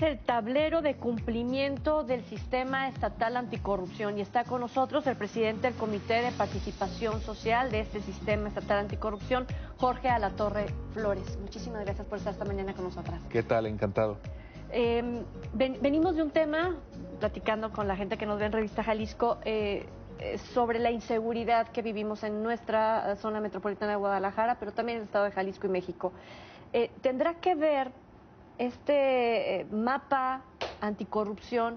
es el tablero de cumplimiento del Sistema Estatal Anticorrupción. Y está con nosotros el presidente del Comité de Participación Social de este Sistema Estatal Anticorrupción, Jorge Alatorre Flores. Muchísimas gracias por estar esta mañana con nosotras. ¿Qué tal? Encantado. Venimos de un tema, platicando con la gente que nos ve en Revista Jalisco, sobre la inseguridad que vivimos en nuestra zona metropolitana de Guadalajara, pero también en el estado de Jalisco y México. ¿Tendrá que ver este mapa anticorrupción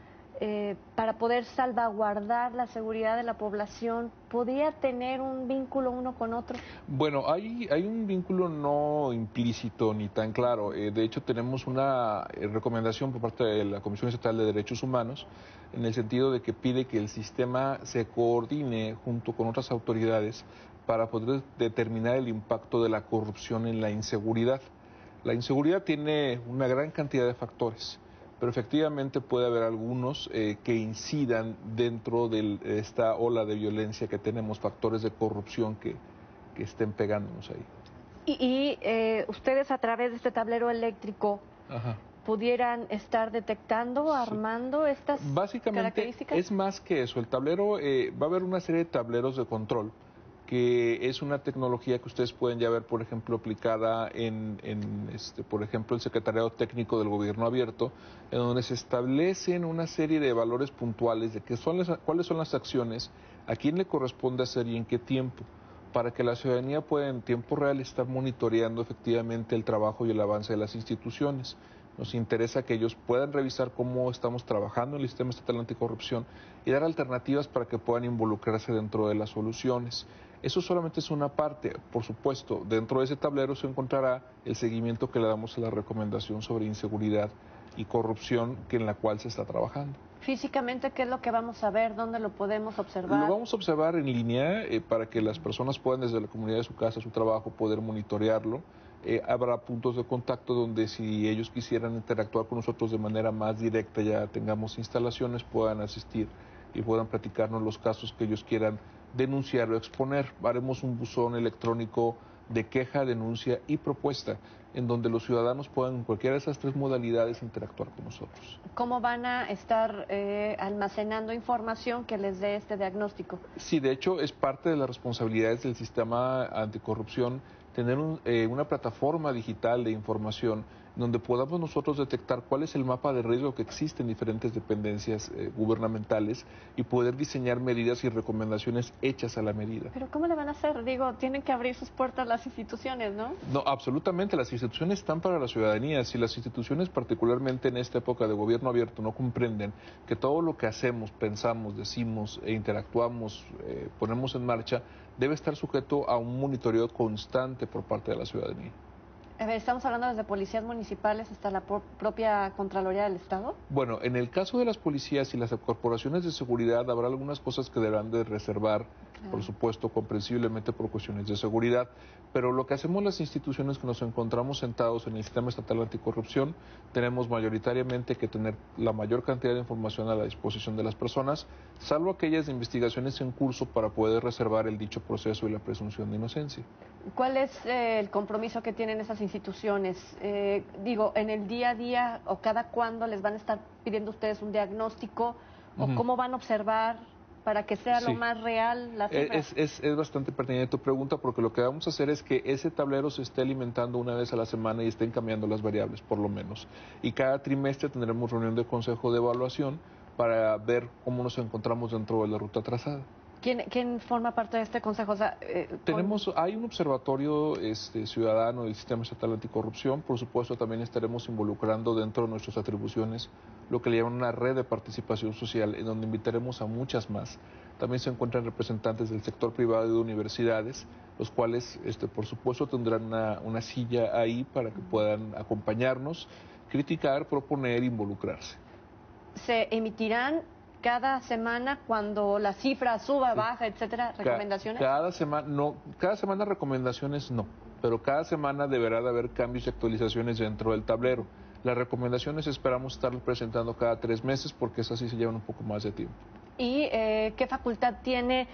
para poder salvaguardar la seguridad de la población? ¿Podría tener un vínculo uno con otro? Bueno, hay un vínculo no implícito ni tan claro. De hecho, tenemos una recomendación por parte de la Comisión Estatal de Derechos Humanos en el sentido de que pide que el sistema se coordine junto con otras autoridades para poder determinar el impacto de la corrupción en la inseguridad. La inseguridad tiene una gran cantidad de factores, pero efectivamente puede haber algunos que incidan dentro de esta ola de violencia que tenemos, factores de corrupción que estén pegándonos ahí. Y ustedes a través de este tablero eléctrico pudieran estar detectando, armando estas características. Es más que eso. El tablero, va a haber una serie de tableros de control, que es una tecnología que ustedes pueden ya ver, por ejemplo, aplicada por ejemplo, el Secretariado Técnico del Gobierno Abierto, en donde se establecen una serie de valores puntuales de cuáles son las acciones, a quién le corresponde hacer y en qué tiempo, para que la ciudadanía pueda en tiempo real estar monitoreando efectivamente el trabajo y el avance de las instituciones. Nos interesa que ellos puedan revisar cómo estamos trabajando en el Sistema Estatal Anticorrupción y dar alternativas para que puedan involucrarse dentro de las soluciones. Eso solamente es una parte. Por supuesto, dentro de ese tablero se encontrará el seguimiento que le damos a la recomendación sobre inseguridad y corrupción en la cual se está trabajando. Físicamente, ¿qué es lo que vamos a ver? ¿Dónde lo podemos observar? Lo vamos a observar en línea para que las personas puedan desde la comunidad de su casa, su trabajo, poder monitorearlo. Habrá puntos de contacto donde si ellos quisieran interactuar con nosotros de manera más directa, ya tengamos instalaciones, puedan asistir y puedan platicarnos los casos que ellos quieran denunciar o exponer. Haremos un buzón electrónico de queja, denuncia y propuesta, en donde los ciudadanos puedan en cualquiera de esas tres modalidades interactuar con nosotros. ¿Cómo van a estar almacenando información que les dé este diagnóstico? Sí, de hecho es parte de las responsabilidades del sistema anticorrupción tener una plataforma digital de información donde podamos nosotros detectar cuál es el mapa de riesgo que existe en diferentes dependencias gubernamentales y poder diseñar medidas y recomendaciones hechas a la medida. ¿Pero cómo le van a hacer? Digo, tienen que abrir sus puertas las instituciones, ¿no? No, absolutamente, las instituciones están para la ciudadanía. Si las instituciones, particularmente en esta época de gobierno abierto, no comprenden que todo lo que hacemos, pensamos, decimos e interactuamos, ponemos en marcha, debe estar sujeto a un monitoreo constante por parte de la ciudadanía. A ver, ¿estamos hablando desde policías municipales hasta la propia Contraloría del Estado? Bueno, en el caso de las policías y las corporaciones de seguridad habrá algunas cosas que deberán de reservar, por supuesto, comprensiblemente por cuestiones de seguridad, pero lo que hacemos las instituciones que nos encontramos sentados en el Sistema Estatal Anticorrupción, tenemos mayoritariamente que tener la mayor cantidad de información a la disposición de las personas, salvo aquellas investigaciones en curso para poder reservar el dicho proceso y la presunción de inocencia. ¿Cuál es el compromiso que tienen esas instituciones? Digo, en el día a día o cada cuándo les van a estar pidiendo ustedes un diagnóstico o cómo van a observar para que sea lo más real la cifra. Es bastante pertinente tu pregunta porque lo que vamos a hacer es que ese tablero se esté alimentando una vez a la semana y estén cambiando las variables por lo menos. Y cada trimestre tendremos reunión de consejo de evaluación para ver cómo nos encontramos dentro de la ruta trazada. ¿Quién forma parte de este consejo? O sea, hay un observatorio ciudadano del Sistema Estatal Anticorrupción. Por supuesto, también estaremos involucrando dentro de nuestras atribuciones lo que le llaman una red de participación social, en donde invitaremos a muchas más. También se encuentran representantes del sector privado y de universidades, los cuales, por supuesto, tendrán una silla ahí para que puedan acompañarnos, criticar, proponer, involucrarse. ¿Se emitirán cada semana cuando la cifra suba, baja, etcétera, recomendaciones? Cada semana recomendaciones no, pero cada semana deberá de haber cambios y actualizaciones dentro del tablero. Las recomendaciones esperamos estar presentando cada 3 meses porque esas sí se llevan un poco más de tiempo. ¿Y qué facultad tiene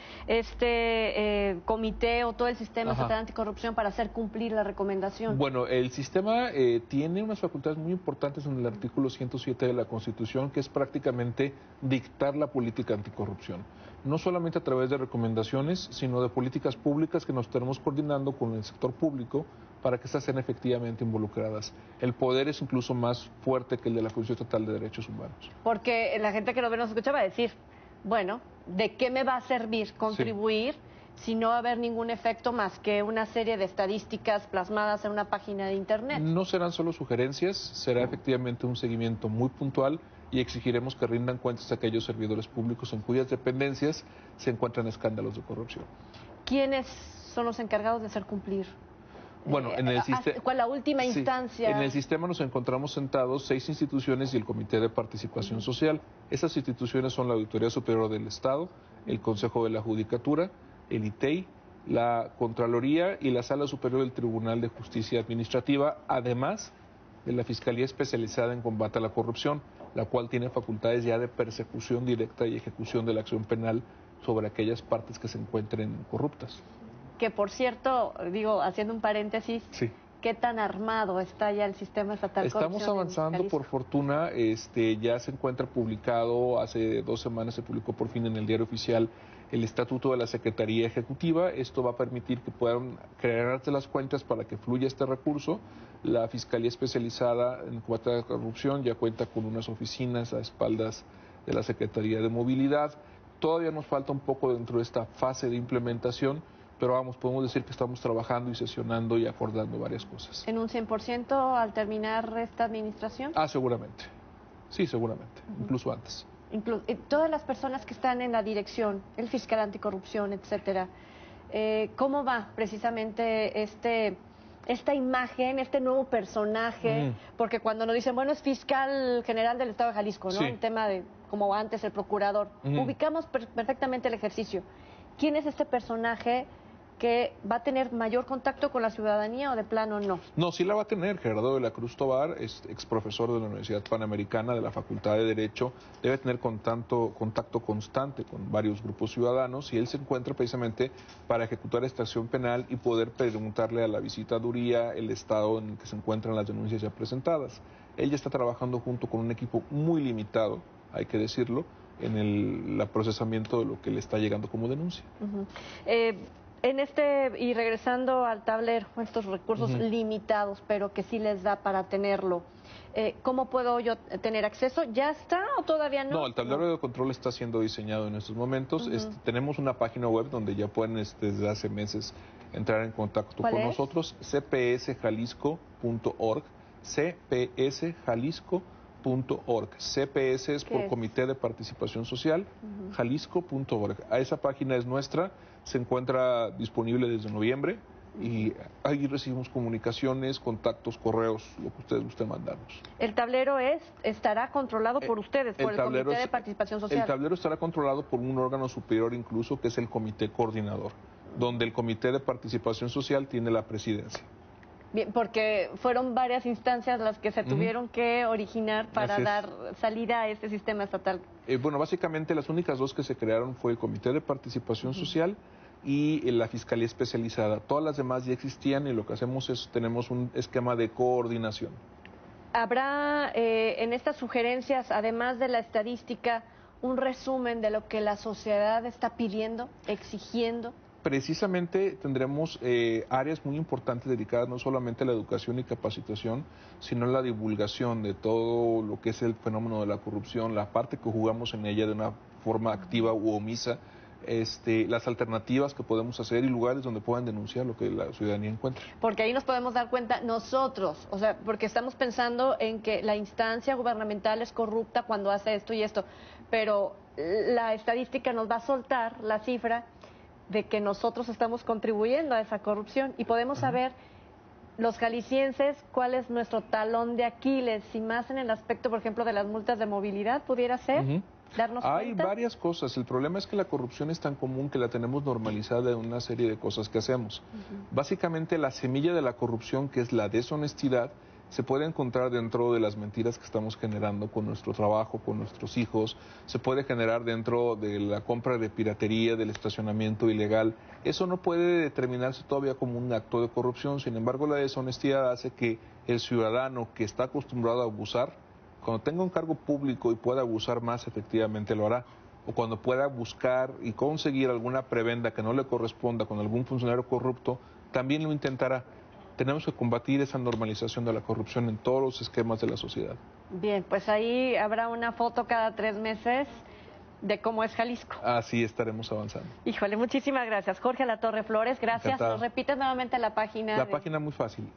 este comité o todo el sistema estatal anticorrupción para hacer cumplir la recomendación? Bueno, el sistema tiene unas facultades muy importantes en el artículo 107 de la Constitución, que es prácticamente dictar la política anticorrupción. No solamente a través de recomendaciones, sino de políticas públicas que nos tenemos coordinando con el sector público para que estas sean efectivamente involucradas. El poder es incluso más fuerte que el de la Comisión Estatal de Derechos Humanos. Porque la gente que nos ve nos escucha va a decir, bueno, ¿de qué me va a servir contribuir si no va a haber ningún efecto más que una serie de estadísticas plasmadas en una página de Internet? No serán solo sugerencias, será efectivamente un seguimiento muy puntual y exigiremos que rindan cuentas a aquellos servidores públicos en cuyas dependencias se encuentran escándalos de corrupción. ¿Quiénes son los encargados de hacer cumplir? Bueno, en el ¿Cuál la última instancia? En el sistema nos encontramos sentados 6 instituciones y el Comité de Participación Social. Esas instituciones son la Auditoría Superior del Estado, el Consejo de la Judicatura, el ITEI, la Contraloría y la Sala Superior del Tribunal de Justicia Administrativa, además de la Fiscalía Especializada en Combate a la Corrupción, la cual tiene facultades ya de persecución directa y ejecución de la acción penal sobre aquellas partes que se encuentren corruptas. Que por cierto, digo, haciendo un paréntesis, ¿qué tan armado está ya el sistema estatal? Estamos avanzando, por fortuna, ya se encuentra publicado, hace 2 semanas se publicó por fin en el Diario Oficial el Estatuto de la Secretaría Ejecutiva. Esto va a permitir que puedan crearse las cuentas para que fluya este recurso. La Fiscalía Especializada en Combate a la Corrupción ya cuenta con unas oficinas a espaldas de la Secretaría de Movilidad. Todavía nos falta un poco dentro de esta fase de implementación, pero vamos, podemos decir que estamos trabajando y sesionando y acordando varias cosas. ¿En un 100% al terminar esta administración? Seguramente. Sí, seguramente. Incluso antes. Todas las personas que están en la dirección, el fiscal anticorrupción, etcétera, ¿cómo va precisamente esta imagen, este nuevo personaje? Porque cuando nos dicen, bueno, es fiscal general del Estado de Jalisco, ¿no? El tema de, como antes, el procurador. Ubicamos perfectamente el ejercicio. ¿Quién es este personaje que va a tener mayor contacto con la ciudadanía o de plano no? No, sí la va a tener. Gerardo de la Cruz Tovar es exprofesor de la Universidad Panamericana de la Facultad de Derecho, debe tener contacto constante con varios grupos ciudadanos y él se encuentra precisamente para ejecutar esta acción penal y poder preguntarle a la visitaduría el estado en el que se encuentran las denuncias ya presentadas. Él ya está trabajando junto con un equipo muy limitado, hay que decirlo, en el procesamiento de lo que le está llegando como denuncia. Y regresando al tablero, estos recursos limitados, pero que sí les da para tenerlo, ¿cómo puedo yo tener acceso? ¿Ya está o todavía no? No, el tablero de control está siendo diseñado en estos momentos. Tenemos una página web donde ya pueden desde hace meses entrar en contacto con nosotros, cpsjalisco.org, cpsjalisco.org. CPS es por Comité de Participación Social, jalisco.org. A esa página es nuestra, se encuentra disponible desde noviembre y ahí recibimos comunicaciones, contactos, correos, lo que ustedes gusten mandarnos. ¿El tablero estará controlado por ustedes, por el Comité de Participación Social? El tablero estará controlado por un órgano superior incluso, que es el Comité Coordinador, donde el Comité de Participación Social tiene la presidencia. Bien, porque fueron varias instancias las que se tuvieron que originar para dar salida a este sistema estatal. Bueno, básicamente las únicas 2 que se crearon fue el Comité de Participación Social y la Fiscalía Especializada. Todas las demás ya existían y lo que hacemos es, tenemos un esquema de coordinación. ¿Habrá en estas sugerencias, además de la estadística, un resumen de lo que la sociedad está pidiendo, exigiendo? Precisamente tendremos áreas muy importantes dedicadas no solamente a la educación y capacitación, sino a la divulgación de todo lo que es el fenómeno de la corrupción, la parte que jugamos en ella de una forma activa u omisa, las alternativas que podemos hacer y lugares donde puedan denunciar lo que la ciudadanía encuentra. Porque ahí nos podemos dar cuenta nosotros, o sea, porque estamos pensando en que la instancia gubernamental es corrupta cuando hace esto y esto, pero la estadística nos va a soltar la cifra de que nosotros estamos contribuyendo a esa corrupción y podemos saber los jaliscienses cuál es nuestro talón de Aquiles, y más en el aspecto, por ejemplo, de las multas de movilidad, pudiera ser, darnos Hay cuenta. varias cosas. El problema es que la corrupción es tan común que la tenemos normalizada en una serie de cosas que hacemos. Básicamente la semilla de la corrupción, que es la deshonestidad, se puede encontrar dentro de las mentiras que estamos generando con nuestro trabajo, con nuestros hijos, se puede generar dentro de la compra de piratería, del estacionamiento ilegal. Eso no puede determinarse todavía como un acto de corrupción, sin embargo la deshonestidad hace que el ciudadano que está acostumbrado a abusar, cuando tenga un cargo público y pueda abusar más, efectivamente lo hará. O cuando pueda buscar y conseguir alguna prebenda que no le corresponda con algún funcionario corrupto, también lo intentará. Tenemos que combatir esa normalización de la corrupción en todos los esquemas de la sociedad. Bien, pues ahí habrá una foto cada 3 meses de cómo es Jalisco. Así estaremos avanzando. Híjole, muchísimas gracias. Jorge Latorre Flores, gracias. Encantado. Nos repites nuevamente la página. La página muy fácil,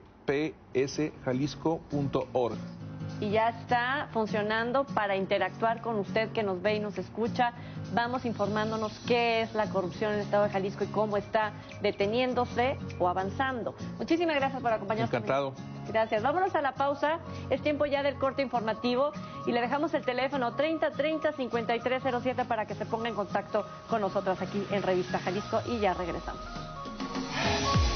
cpsjalisco.org. Y ya está funcionando para interactuar con usted que nos ve y nos escucha. Vamos informándonos qué es la corrupción en el estado de Jalisco y cómo está deteniéndose o avanzando. Muchísimas gracias por acompañarnos. Encantado. Gracias. Vámonos a la pausa. Es tiempo ya del corte informativo y le dejamos el teléfono 3030-5307 para que se ponga en contacto con nosotras aquí en Revista Jalisco y ya regresamos.